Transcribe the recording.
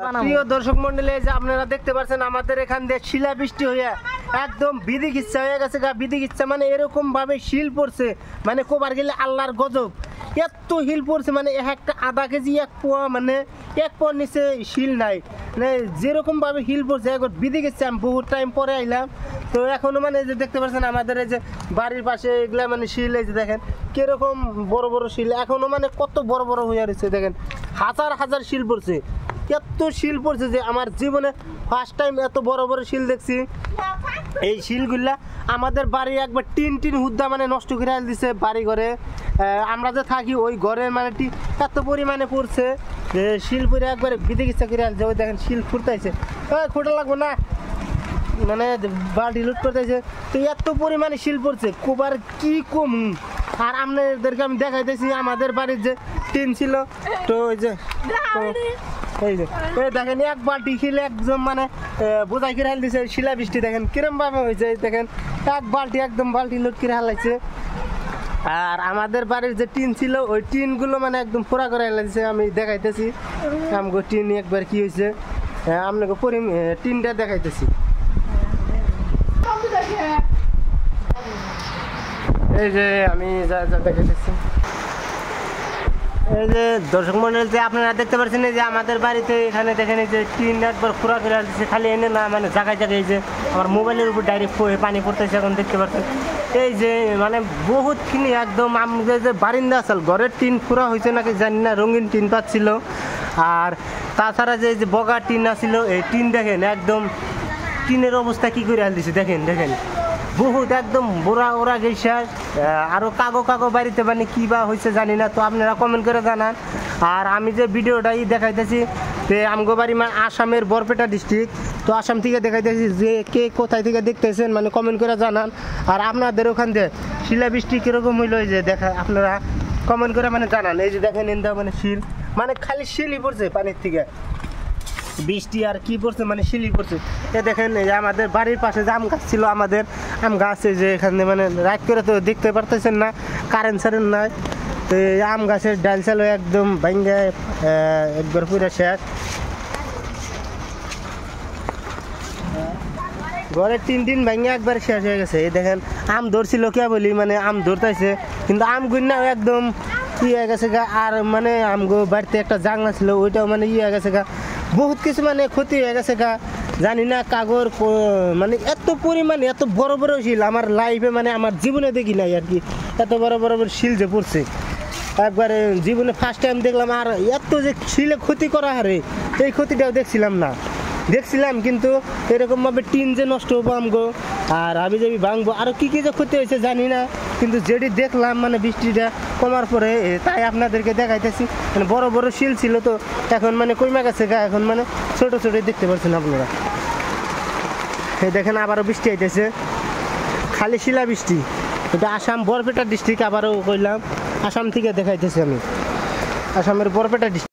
প্রিয় দর্শক মন্ডলী, যে আপনারা দেখতে পাচ্ছেন আমাদের এখান দিয়ে শিলাবৃষ্টি হয়ে একদম বিদিক ইচ্ছা হয়ে গেছে। বিদিক ইচ্ছা মানে এরকম ভাবে শিল পড়ছে, মানে কোবার গেলে আল্লাহর গজব। এত হিল পড়ছে মানে একটা আধা কেজি এক পোয়া, মানে এক পোয়ার নিচে শিল নাই, মানে যেরকম ভাবে হিল পড়ছে একবার বিদিক ইচ্ছা। আমি বহুত টাইম পরে আইলাম, তো এখনো মানে যে দেখতে পাচ্ছেন আমাদের এই যে বাড়ির পাশে এগুলা মানে শিল, এই যে দেখেন কিরকম বড় বড় শিল, এখনো মানে কত বড় বড় হয়ে রয়েছে। দেখেন হাজার হাজার শিল পড়ছে, এত শিল পড়ছে যে আমার জীবনে ফার্স্ট টাইম এত বড় বড় শিল দেখছি। এই শিলগুলা আমাদের বাড়ি একবার টিন হুদ্দা মানে নষ্ট করে দিছে বাড়ি ঘরে। আমরা যে থাকি ওই ঘরে মানে এত পরিমাণে পড়ছে যে শিল পরে একবার বিদে ইচ্ছা করে আনছে। ওই দেখেন শিল ফুটতেছে, খোটা লাগবো না, মানে বাল্টি লুট করতেছে। তো এত পরিমাণে শিল পড়ছে কোবার কি কম। আর আপনাদেরকে আমি দেখাইতেছি আমাদের বাড়ির যে টিন ছিল, তো ওই যে এই যে দেখেন এক বালতি শিল একদম মানে বোঝাই করে হাল দিছে। শিলাবৃষ্টি দেখেন কিরম ভাবে হয়েছে, দেখেন এক বালতি একদম বালতি লুট করে হালাইছে। আর আমাদের বাড়ির যে টিন ছিল ওই টিনগুলো মানে একদম পুরা করে হালাইছে। আমি দেখাইতেছি আমাকে টিন একবার কি হয়েছে, আপনাকে টিনটা দেখাইতেছি। এই যে আমি যা যা দেখাইতেছি, এই যে দর্শক মন্ডল যে আপনারা দেখতে পাচ্ছেন এই যে আমাদের বাড়িতে এখানে দেখেন এই যে টিন একবার পুরা করে দিচ্ছে, খালি এনে না মানে জায়গায় জায়গায় এই যে আমার মোবাইলের উপর ডাইরেক্ট পানি পড়তেছে এখন দেখতে পাচ্ছেন। এই যে মানে বহুত কিনি একদম আমাদের যে বারিন্দা আসল ঘরের টিন পুরা হয়েছে নাকি জানি না, রঙিন টিন পাচ্ছিল। আর তাছাড়া যে বগা টিন আসছিল এই টিন দেখেন একদম টিনের অবস্থা কি করে হাল দিছে, দেখেন দেখেন বহুত একদম বোরা ওরা গেছে। আরও কাগো বাড়িতে মানে কী বা হয়েছে জানি না, তো আপনারা কমেন্ট করে জানান। আর আমি যে ভিডিওটাই দেখাইতেছি যে আমগো বাড়ি মানে আসামের বরপেটা ডিস্ট্রিক্ট, তো আসাম থেকে দেখাইতেছি। যে কে কোথায় থেকে দেখতেছেন মানে কমেন্ট করে জানান। আর আপনাদের ওখান দিয়ে শিলাবৃষ্টি কীরকম হইলো এই যে দেখা আপনারা কমেন্ট করে মানে জানান। এই যে দেখেন ইন্দা মানে শিল, মানে খালি শিলই পড়ছে পানির থেকে, বৃষ্টি আর কি পড়ছে মানে শিলি পড়ছে। এ দেখেন এই যে আমাদের বাড়ির পাশে যে আম গাছ ছিল, আমাদের আম গাছে যে এখানে মানে রাত করে তো দেখতে পারতেছেন না, কারেন্ট সারেন্ট নাই। তো এই আম গাছের ডাল চাল একদম ভাঙ্গে একবার পুরো শেষ। ঘরের তিন ভাঙ্গে একবার শেষ হয়ে গেছে। এই দেখেন আম ধরছিল কে বলি মানে আম ধরতেছে, কিন্তু আম গুন্নাও একদম ই হয়ে গেছে গা। আর মানে আমগো বাড়িতে একটা জাংলা ছিল ওইটাও মানে ই হয়ে গেছে গা, বহুত কিছু মানে ক্ষতি হয়ে গেছে গা। জানি না কাগর মানে এত পরিমাণে এত বড় বড় শিল আমার লাইফে মানে আমার জীবনে দেখি নাই আর কি, এত বড় বড় শিল যে পড়ছে একবারে জীবনে ফার্স্ট টাইম দেখলাম। আর এত যে শিলে ক্ষতি করা হারে এই ক্ষতিটাও দেখছিলাম কিন্তু এরকমভাবে টিন যে নষ্ট হবো আমগো আর আমি যে ভাঙবো আরও কী যে ক্ষতি হয়েছে জানি না, কিন্তু যেটি দেখলাম মানে বৃষ্টিটা কমার পরে তাই আপনাদেরকে দেখাইতেছি। মানে বড় বড় শিল ছিল তো এখন মানে কমে গেছে গা, এখন মানে ছোটো ছোটোই দেখতে পাচ্ছেন আপনারা। এই দেখেন আবারও বৃষ্টি আইতেছে, খালি শিলাবৃষ্টি। এটা আসাম বরপেটা ডিস্ট্রিক্ট, আবারও কইলাম আসাম থেকে দেখাইতেছি আমি, আসামের বরপেটা ডিস্ট্রিক্ট।